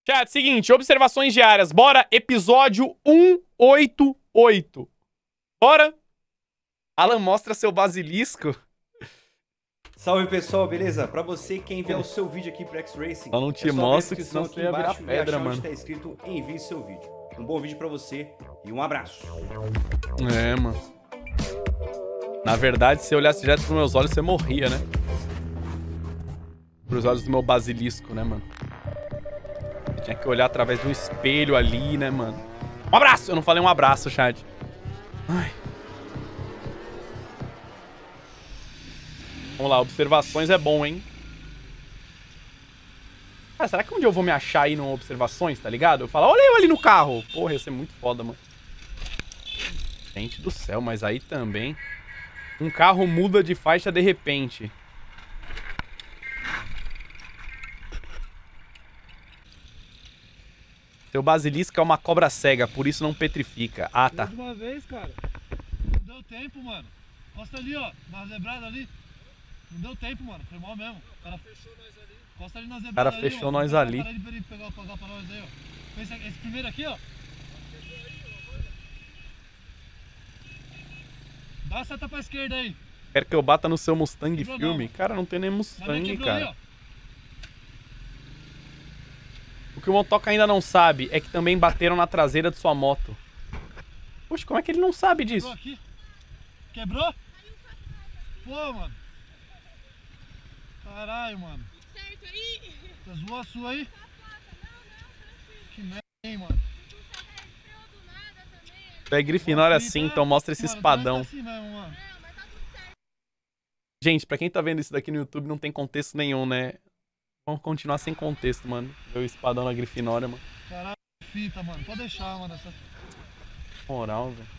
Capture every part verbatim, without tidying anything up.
Chat, seguinte, observações diárias. Bora, episódio cento e oitenta e oito. Bora? Alan, mostra seu basilisco. Salve pessoal, beleza? Pra você, quem enviar o seu vídeo aqui pro X-Racing, Eu não te é só mostro abrir a que senão descrição você aqui ia virar embaixo pedra, e achar mano. onde tá escrito envie seu vídeo. Um bom vídeo pra você e um abraço. É, mano. Na verdade, se eu olhasse direto pros meus olhos, você morria, né? Pros olhos do meu basilisco, né, mano? Você tinha que olhar através de um espelho ali, né, mano? Um abraço! Eu não falei um abraço, chat. Ai. Vamos lá, observações é bom, hein? Cara, será que um dia eu vou me achar aí no observações, tá ligado? Eu falo, olha eu ali no carro. Porra, ia ser muito foda, mano. Gente do céu, mas aí também... Um carro muda de faixa de repente. Seu basilisco é uma cobra cega, por isso não petrifica. Ah, tá. De uma vez, cara. Não deu tempo, mano. Costa ali, ó. Na zebrada ali. Não deu tempo, mano. Foi mal mesmo. O cara fechou nós ali. Costa ali na zebrada. O cara ali, fechou ó. nós ali. Para ele pra ele pegar, pagar pra nós aí, ó. Esse, esse primeiro aqui, ó. Dá a seta pra esquerda aí. Quer que eu bata no seu Mustang Quebrou filme? não. Cara, não tem nem Mustang, Quebrou cara. ali, ó. O que o Motoca ainda não sabe é que também bateram na traseira de sua moto. Poxa, como é que ele não sabe disso? Quebrou aqui. Quebrou? Pô, mano. Caralho, mano. Certo aí? Tá zoou a sua aí? Que merda, hein, mano. Tu é Grifinória assim, então mostra esse Mano, espadão. tá assim mesmo, mano. Gente, pra quem tá vendo isso daqui no YouTube, não tem contexto nenhum, né? Vamos continuar sem contexto, mano. Ver o espadão na Grifinória, mano. Caralho, fita, mano. Pode deixar, mano. Essa... Moral, velho.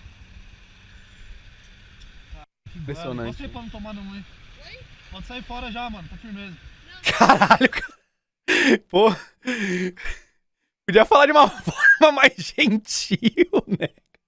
Que Impressionante. Pode sair pra não tomar no ruim. Pode sair fora já, mano. Tá firmeza. Caralho, cara. Pô. Podia falar de uma forma mais gentil, né?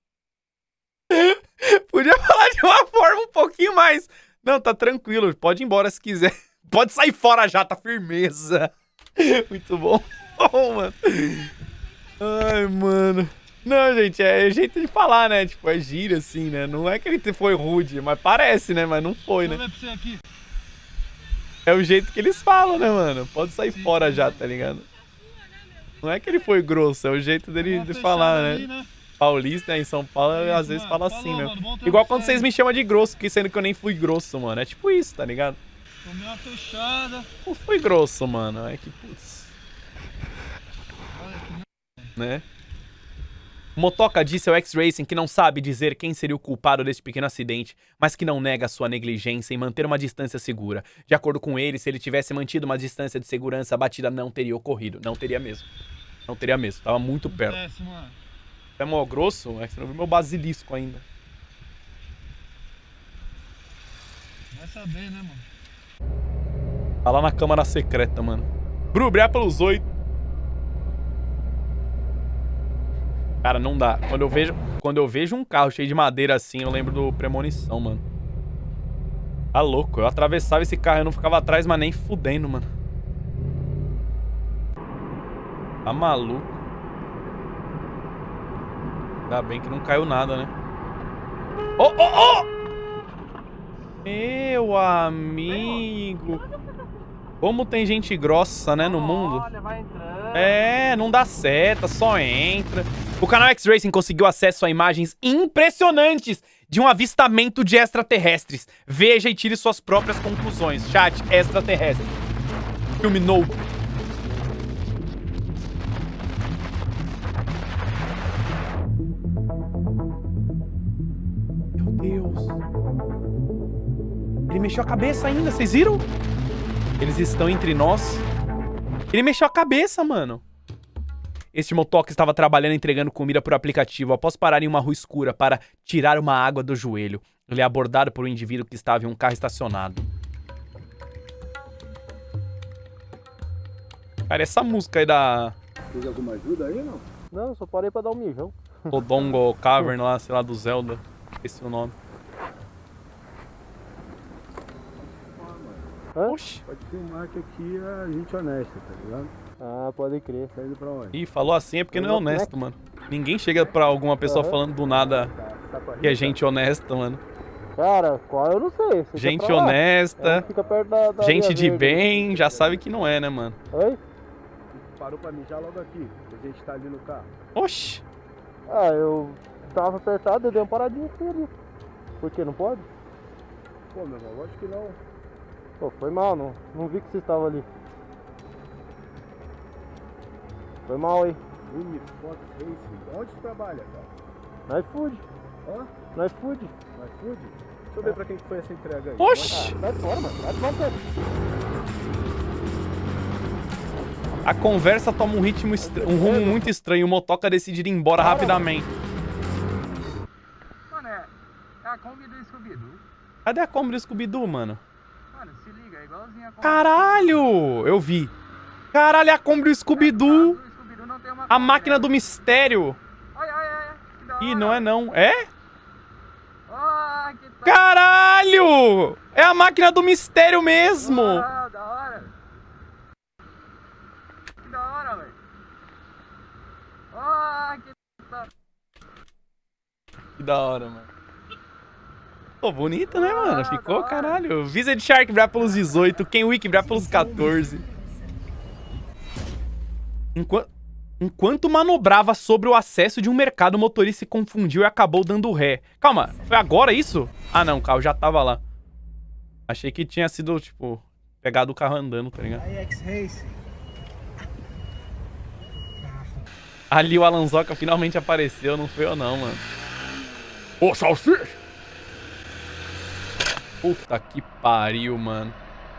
Podia falar de uma forma um pouquinho mais... Não, tá tranquilo. Pode ir embora se quiser. Pode sair fora já, tá firmeza. Muito bom. Oh, mano. Ai, mano. Não, gente, é jeito de falar, né? Tipo, é gíria, assim, né? Não é que ele foi rude, mas parece, né? Mas não foi, né? Deixa eu ver pra você aqui. É o jeito que eles falam, né, mano? Pode sair Sim, fora sim, já, mano. tá ligado? Não é que ele foi grosso, é o jeito dele Uma de fechada falar, né? ali, né? Paulista, né, em São Paulo, É isso, às vezes mano. fala Falou, assim, mano, mesmo. bom trampo Igual quando pra vocês você. me chamam de grosso, que sendo que eu nem fui grosso, mano. É tipo isso, tá ligado? Tomei uma fechada. Não fui grosso, mano. É que, putz, Olha que merda. né? O Motoca disse ao X-Racing que não sabe dizer quem seria o culpado deste pequeno acidente, mas que não nega sua negligência em manter uma distância segura. De acordo com ele, se ele tivesse mantido uma distância de segurança, a batida não teria ocorrido. Não teria mesmo. Não teria mesmo. Tava muito perto. Acontece, mano. É mó grosso? É que você não viu meu basilisco ainda. Vai saber, né, mano? Tá lá na câmara secreta, mano. Bru, obrigado pelos oito. Cara, não dá. Quando eu vejo, quando eu vejo um carro cheio de madeira assim, eu lembro do Premonição, mano. Tá louco. Eu atravessava esse carro, eu não ficava atrás, mas nem fudendo, mano. Tá maluco. Ainda bem que não caiu nada, né? Ô, ô, ô! Meu amigo. Como tem gente grossa, né, no mundo. Olha, vai entrando. É, não dá seta, só entra. O canal X-Racing conseguiu acesso a imagens impressionantes de um avistamento de extraterrestres. Veja e tire suas próprias conclusões. Chat, extraterrestre. Filme novo. Meu Deus. Ele mexeu a cabeça ainda, vocês viram? Eles estão entre nós. Ele mexeu a cabeça, mano. Este motoca estava trabalhando entregando comida por aplicativo após parar em uma rua escura para tirar uma água do joelho. Ele é abordado por um indivíduo que estava em um carro estacionado. Cara, essa música aí da Precisa alguma ajuda aí, não? Não, só parei pra dar um mijão. Odongo Cavern lá, sei lá, do Zelda. Esqueci o nome. Ah, mano. Oxi. Pode filmar que aqui é a gente honesta, tá ligado? Ah, pode crer. Tá indo pra onde? Ih, falou assim é porque não é honesto, mano. Ninguém chega pra alguma pessoa Aham. falando do nada Tá, tá pra que é gente honesta, mano. Cara, qual eu não sei. Você Gente quer pra lá? honesta, É, fica perto da, da gente linha de verde. bem, já sabe que não é, né, mano? Oi? Parou pra mijar logo aqui. A gente tá ali no carro. Oxi. Ah, eu tava apertado, eu dei uma paradinha aqui ali. Por quê? Não pode? Pô, meu irmão, lógico que não. Pô, foi mal, não, não vi que você estava ali. Foi mal aí. Unifox Racing. Onde tu trabalha, cara? No iFood. Hã? No iFood. No iFood? Deixa eu ver pra quem que foi essa entrega aí. Oxi. Ah, vai fora, mano. Vai tomar no pé. A conversa toma um ritmo estra- um rumo muito estranho. O motoca decide ir embora rapidamente. Mano, é, é a Kombi do Scooby-Doo. Cadê a Kombi do Scooby-Doo, mano? Mano, se liga, é igualzinho a Kombi Caralho! Eu vi. Caralho, é a Kombi do Scooby-Doo. do Scooby-Doo. Não tem uma A Kombi, máquina né? do mistério. Olha, olha, olha. Que da Ih, hora. não é não. É? Ah, que top. Caralho! É a máquina do mistério mesmo. Ah, da hora. Que da hora, velho. Ah, que top. Que da hora, mano. Pô, bonita, né, mano? Ah, Ficou, da hora. caralho. Visa de Shark brá pelos dezoito, Ken Wick brá pelos quatorze. Enquanto, enquanto manobrava sobre o acesso de um mercado, o motorista se confundiu e acabou dando ré. Calma, foi agora isso? Ah, não, o carro já tava lá. Achei que tinha sido, tipo, pegado o carro andando, tá ligado? Ali o Alanzoca finalmente apareceu, não foi eu não, mano. Ô, salsicha! Puta que pariu, mano.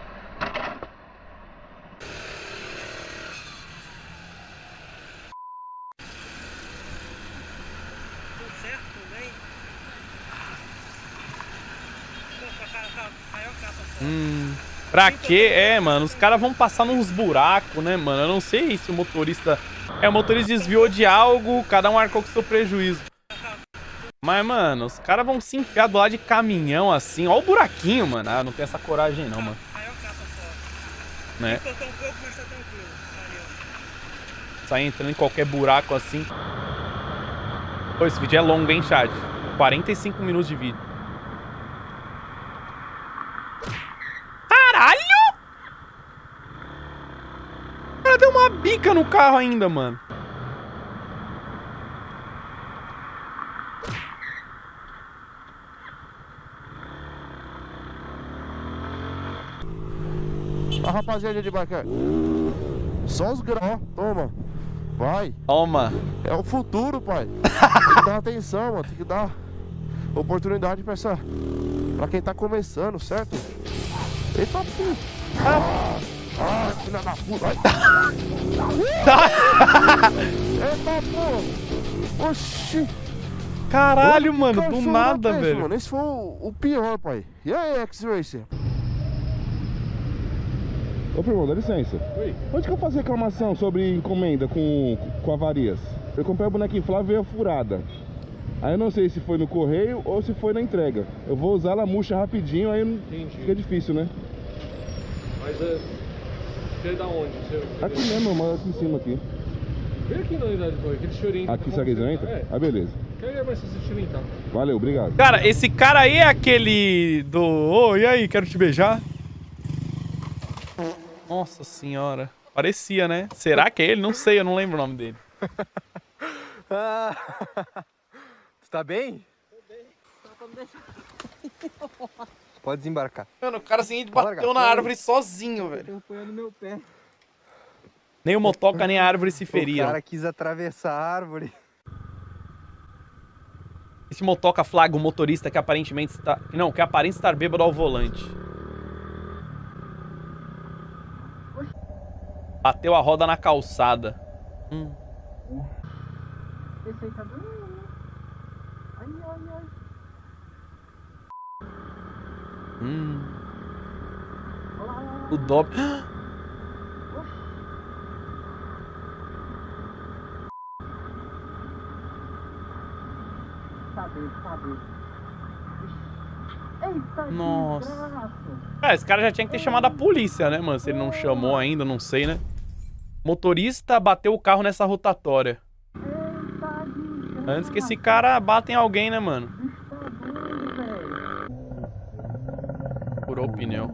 Hum, pra quê? É, mano, os caras vão passar nos buracos, né, mano? Eu não sei se o motorista... É, o motorista desviou de algo, cada um arcou com seu prejuízo. Mas, mano, os caras vão se enfiar do lado de caminhão assim. Ó o buraquinho, mano. Ah, não tem essa coragem não, mano. Né? Sair entrando em qualquer buraco assim. Pô, esse vídeo é longo, hein, chat? quarenta e cinco minutos de vídeo. Caralho! O cara deu uma bica no carro ainda, mano. A rapaziada de bike. Só os grãos, toma. Vai. Toma. É o futuro, pai. Tem que dar atenção, mano. Tem que dar oportunidade pra essa. Pra quem tá começando, certo? Eita, puta. Ah, ah, filha da puta. Eita, pô. Oxi. Caralho, Olha, mano, que do cachorro nada, da peste, velho. Mano. Esse foi o, o pior, pai. E aí, X-Racer? Ô primo, dá licença. Oi. Onde que eu faço reclamação sobre encomenda com, com avarias? Eu comprei o bonequinho Flávio e veio furada. Aí eu não sei se foi no correio ou se foi na entrega. Eu vou usar ela murcha rapidinho, aí não- fica difícil, né? Mas é, você é da onde? Você, você Aqui mesmo, eu moro aqui em cima aqui. Vem aqui na unidade do aquele chorinho. Aqui, será que eles entram? É, Ah, beleza. quer ver mais se você chorinho tá? Valeu, obrigado. Cara, esse cara aí é aquele do... Ô, e aí, quero te beijar? Nossa senhora. Parecia, né? Será que é ele? Não sei, eu não lembro o nome dele. Ah, tu tá bem? Pode desembarcar. Mano, o cara assim Bora, bateu cara. na árvore sozinho, velho. Tô apoiando meu pé. Nem o motoca, nem a árvore se O feriam. cara quis atravessar a árvore. Esse motoca flaga o motorista que aparentemente está... Não, que aparenta estar bêbado ao volante. Bateu a roda na calçada. Hum. Esse aí tá doendo, né? Ai, ai, ai. Hum. Olha lá, olha lá. O Dob... Cadê, cadê? Eita, Nossa. desgraça. Ah, esse cara já tinha que ter chamado a polícia, né, mano? Se ele não chamou ainda, não sei, né? Motorista bateu o carro nessa rotatória. Antes que esse cara bata em alguém, né, mano? Furou o pneu.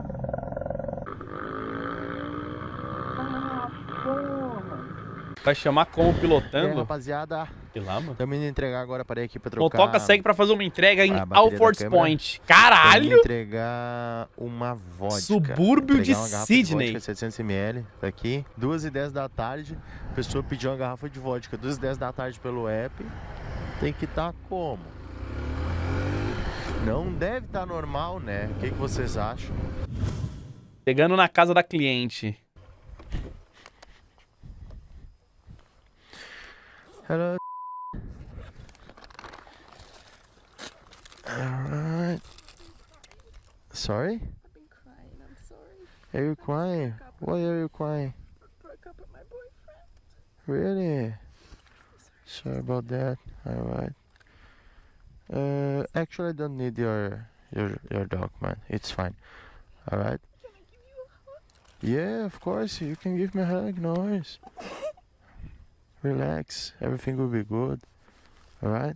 Vai chamar como pilotando? É, rapaziada. Sei lá, mano. Estamos indo entregar agora, parei aqui pra trocar. Motoca segue pra fazer uma entrega em a bateria Alfords da câmera. Point. Caralho! entregar uma vodka. Subúrbio Entregar de uma garrafa Sydney. De vodka, setecentos mililitros, tá aqui. duas e dez da tarde, a pessoa pediu uma garrafa de vodka. duas e dez da tarde pelo app. Tem que estar como? Não deve estar normal, né? O que, que vocês acham? Chegando na casa da cliente. Hello. Alright. Sorry? I've been crying, I'm sorry. Are you crying? Why are you crying? Broke up with my boyfriend. Really? Sorry about that. Alright. Uh, actually, I don't need your your your document. It's fine. Alright. Can I give you a hug? Yeah, of course. You can give me a hug. No worries. Relax. Everything will be good. Alright.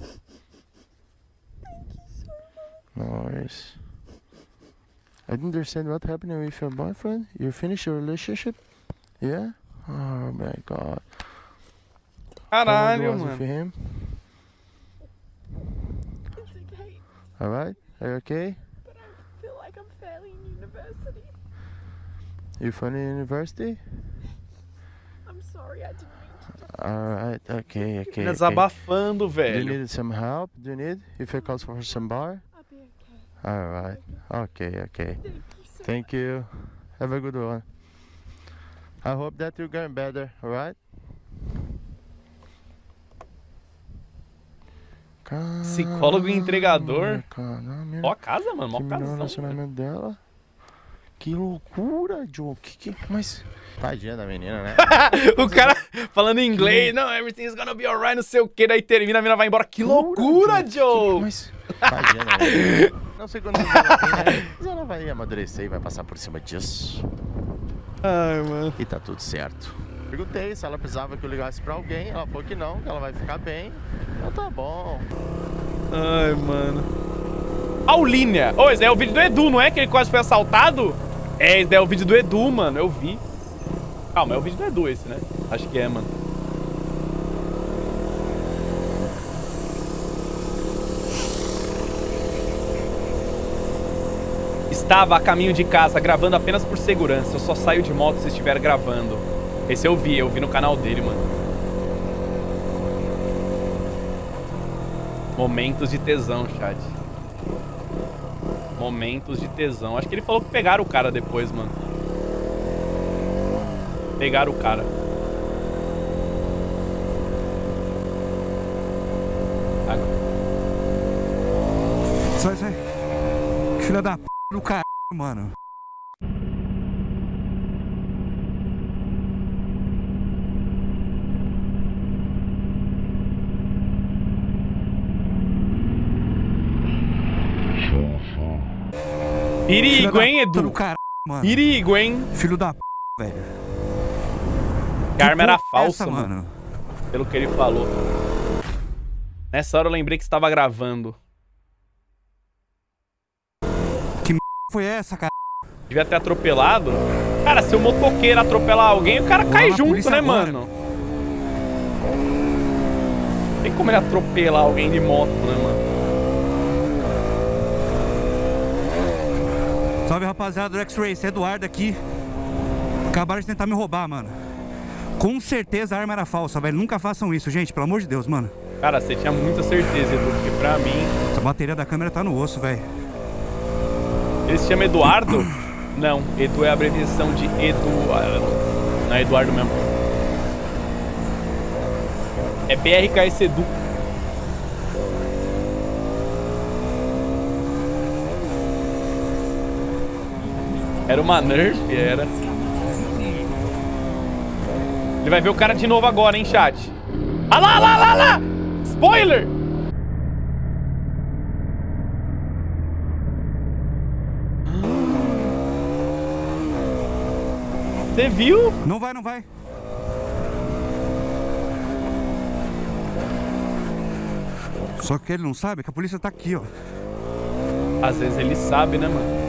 Thank you so much. No worries. I don't understand what happened with your boyfriend. You finished your relationship? Yeah? Oh my god. How long Caralho, was with mano. him? It's okay, Alright? Are you okay? but I feel like I'm failing university. You fun in university? I'm sorry, I didn't mean to do Alright, okay, okay. Tá okay. desabafando, Do you velho. need some help? Do you need? If I call for some bar? I'll be okay. Alright. Okay, okay. Thank you so Thank you. Have a good one. I hope that you're getting better, alright? Psicólogo e entregador. Caramba, Ó a casa, mano. Mó terminou o casão. relacionamento dela. Que loucura, Joe. Que que... Mas... Tadinha da menina, né? O cara falando em inglês. Não, everything's gonna be alright, não sei o que. Daí termina, a mina vai embora. Que loucura, Joe. Mas... Tadinha da menina. Não sei quantos anos ela tem, né? Mas ela vai amadurecer e vai passar por cima disso. Ai, mano. E tá tudo certo. Perguntei se ela precisava que eu ligasse pra alguém. Ela falou que não, que ela vai ficar bem. Então tá bom. Ai, mano. Aulínia. Ô, esse daí é o vídeo do Edu, não é? Que ele quase foi assaltado? É, esse daí é o vídeo do Edu, mano. Eu vi. Calma, é o vídeo do Edu esse, né? Acho que é, mano. Estava a caminho de casa, gravando apenas por segurança. Eu só saio de moto se estiver gravando. Esse eu vi, eu vi no canal dele, mano. Momentos de tesão, chat. Momentos de tesão. Acho que ele falou que pegaram o cara depois, mano. Pegaram o cara. Agora. Sai, sai. Filha da p do caralho, mano. Perigo, hein, Edu? Do caralho, mano. Perigo, hein? Filho da p, velho. Que a arma era porra é falsa, essa, mano. mano. Pelo que ele falou. Nessa hora eu lembrei que estava gravando. Que m foi essa, cara? Devia ter atropelado. Cara, se o motoqueiro atropelar alguém, o cara Vou cai lá na junto, polícia né, agora. mano? Tem como ele atropelar alguém de moto, né, mano? Salve, rapaziada do X-Race, Eduardo aqui. Acabaram de tentar me roubar, mano. Com certeza a arma era falsa, velho. Nunca façam isso, gente, pelo amor de Deus, mano. Cara, você tinha muita certeza, Edu, porque pra mim... Essa bateria da câmera tá no osso, velho. Ele se chama Eduardo? Não, Edu é a abreviação de Edu... Não é Eduardo mesmo. É B R K S Edu. Era uma Nerf, era. Ele vai ver o cara de novo agora, hein, chat. Ah lá, lá, lá, lá! Spoiler! Você viu? Não vai, não vai. Só que ele não sabe que a polícia tá aqui, ó. Às vezes ele sabe, né, mano?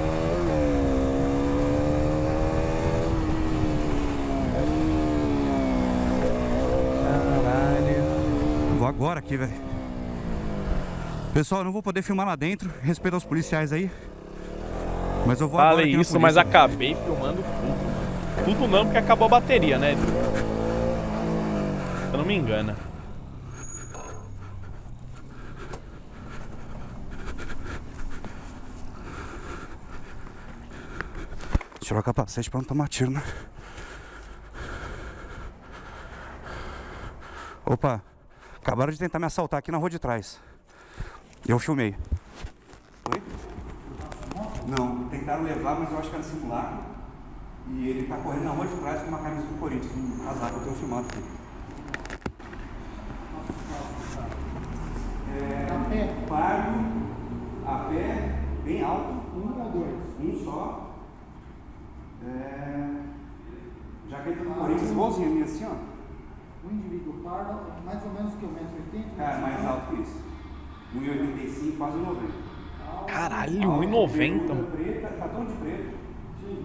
Caralho. Vou agora aqui, velho. Pessoal, eu não vou poder filmar lá dentro. Respeito aos policiais aí. Mas eu vou agora Falei aqui na isso, polícia, mas velho. acabei filmando tudo. Tudo não, porque acabou a bateria, né? Eu não me engano. Tirar o capacete pra não tomar tiro, né? Opa, acabaram de tentar me assaltar aqui na rua de trás. Eu filmei. Oi? Não, tentaram levar, mas eu acho que era simulacro. E ele tá correndo na rua de trás com uma camisa do Corinthians, um casaco, eu tenho filmado aqui. É, pardo, a pé, bem alto. Um ou dois? Um só. É... Jaqueta do Corinthians, igualzinho a minha, assim, ó. O indivíduo pardo, mais ou menos que um metro e oitenta? Cara, mais alto que isso. um e oitenta e cinco, quase noventa. Caralho, um e noventa. Preta, tá todo de preto. Sim.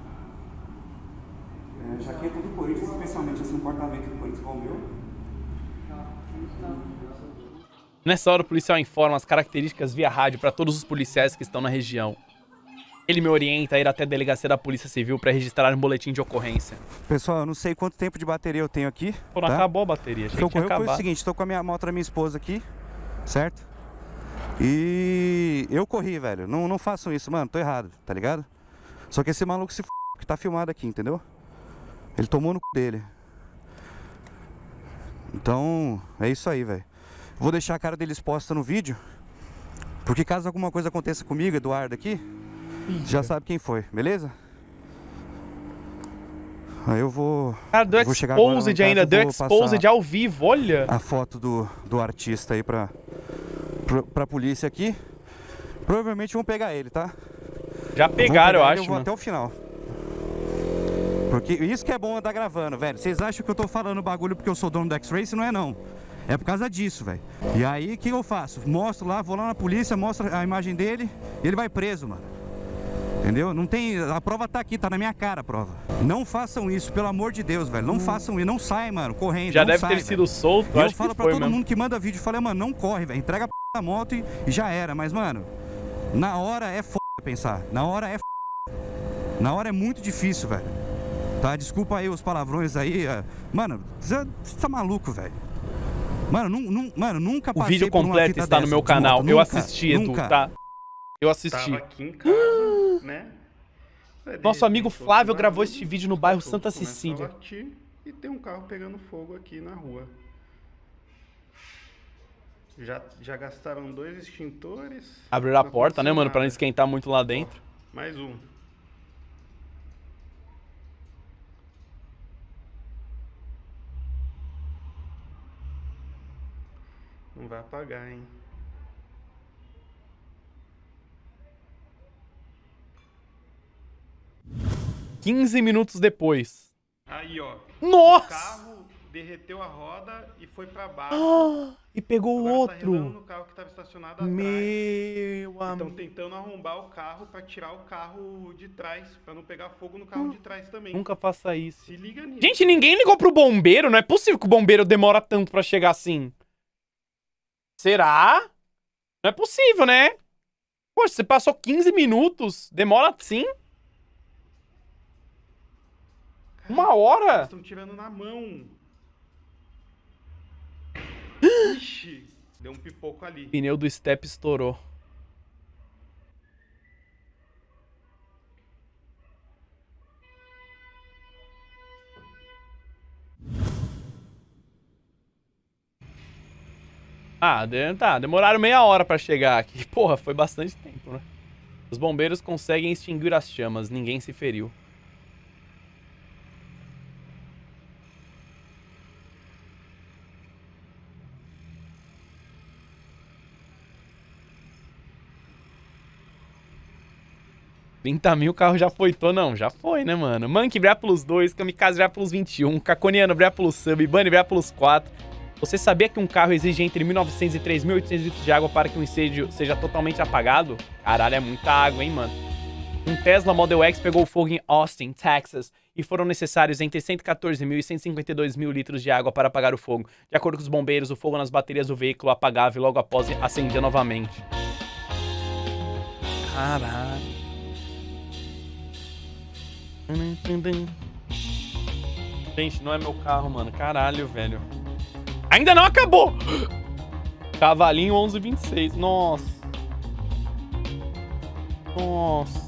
É, jaqueta do Corinthians, especialmente assim, um porta-vento do Corinthians igual o meu. Nessa hora o policial informa as características via rádio para todos os policiais que estão na região. Ele me orienta a ir até a delegacia da Polícia Civil para registrar um boletim de ocorrência. Pessoal, eu não sei quanto tempo de bateria eu tenho aqui. Pô, não tá? acabou a bateria, achei O que que tinha ocorreu foi o acabado. seguinte, estou com a minha moto da minha esposa aqui, certo? E eu corri, velho. Não, não façam isso, mano, tô errado, tá ligado? Só que esse maluco se f... que tá filmado aqui, entendeu? Ele tomou no c... dele. Então, é isso aí, velho. Vou deixar a cara dele exposta no vídeo, porque caso alguma coisa aconteça comigo, Eduardo aqui, Eita. já sabe quem foi, beleza? Aí eu vou... Cara, deu vou chegar agora exposed no ainda, caso, deu vou exposed passar ao vivo, olha! a foto do, do artista aí pra, pra, pra polícia aqui. Provavelmente vão pegar ele, tá? Já pegaram, eu ele, acho, Eu vou mano. até o final. Porque isso que é bom andar gravando, velho. Vocês acham que eu tô falando bagulho porque eu sou dono do X-Race? Não é não. É por causa disso, velho. E aí, o que eu faço? Mostro lá, vou lá na polícia, mostro a imagem dele e ele vai preso, mano. Entendeu? Não tem... A prova tá aqui, tá na minha cara a prova. Não façam isso, pelo amor de Deus, velho. Não façam isso, não sai, mano, correndo. Já não deve sai, ter velho. sido solto, E eu acho falo que pra foi todo mesmo. mundo que manda vídeo, falei, mano, não corre, velho. Entrega a p da moto e, e já era. Mas, mano, na hora é f pensar. Na hora é f Na hora é muito difícil, velho. Tá? Desculpa aí os palavrões aí. é. Mano, você tá maluco, velho. Mano, num, num, mano, nunca O passei vídeo por uma completo fita está no dessa meu de canal. moto. Eu Nunca, assisti, Edu, nunca. tá? Eu assisti. Tava aqui em casa, né? Aí, de Nosso amigo repente, eu Flávio tô gravou barulho, este vídeo no bairro eu Santa começo a Cecília. latir E tem um carro pegando fogo aqui na rua. Já, já gastaram dois extintores. Abriram a não porta, né, aconteceu mano? Pra não nada. esquentar muito lá dentro. Ó, mais um. Não vai apagar, hein? quinze minutos depois. Aí, ó. Nossa! O carro derreteu a roda e foi pra baixo. Ah, e pegou o Agora tá outro. relando no carro que tava estacionado atrás. Meu Estão amigo. tentando arrombar o carro pra tirar o carro de trás, pra não pegar fogo no carro de trás também. Nunca faça isso. Se liga nisso. Gente, ninguém ligou pro bombeiro. Não é possível que o bombeiro demora tanto pra chegar assim. Será? Não é possível, né? Poxa, você passou quinze minutos. Demora assim? Uma hora? Eles estão tirando na mão. Ixi, deu um pipoco ali. O pneu do step estourou. Ah, de- tá. Demoraram meia hora pra chegar aqui. Porra, foi bastante tempo, né? Os bombeiros conseguem extinguir as chamas. Ninguém se feriu. trinta mil o carro já foitou, não, já foi, né, mano? Monkey, obrigado pelos dois, Kamikaze, obrigado pelos vinte e um, Caconiano, obrigado pelos sub, Bunny, obrigado pelos quatro, Você sabia que um carro exige entre mil e novecentos e três mil e oitocentos litros de água para que um incêndio seja totalmente apagado? Caralho, é muita água, hein, mano? Um Tesla Model X pegou fogo em Austin, Texas, e foram necessários entre cento e quatorze mil e cento e cinquenta e dois mil litros de água para apagar o fogo. De acordo com os bombeiros, o fogo nas baterias do veículo apagava e logo após acendia novamente. Caralho. Gente, não é meu carro, mano. Caralho, velho. Ainda não acabou! Cavalinho onze vinte e seis. Nossa. Nossa.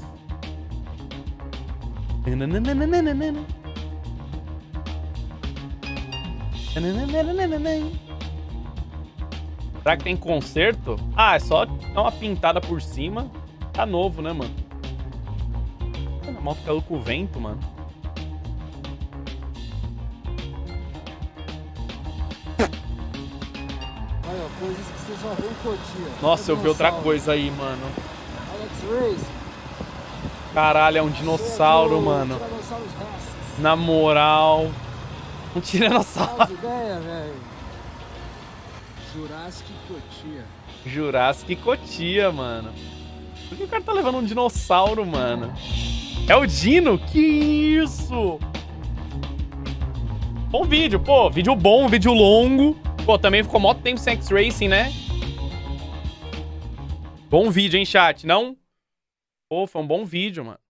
Será que tem conserto? Ah, é só dar uma pintada por cima. Tá novo, né, mano? A moto caiu com o vento, mano. Olha, coisas que você só vê em Cotia. Nossa, eu vi outra coisa aí, mano. Alex Race. Caralho, é um dinossauro, mano. Na moral. Um tiranossauro. Faz ideia, velho. Jurassic Cotia. Jurassic Cotia, mano. Por que o cara tá levando um dinossauro, mano? É o Dino? Que isso? Bom vídeo, pô. Vídeo bom, vídeo longo. Pô, também ficou mó tempo sem X-Racing, né? Bom vídeo, hein, chat? Não? Pô, foi um bom vídeo, mano.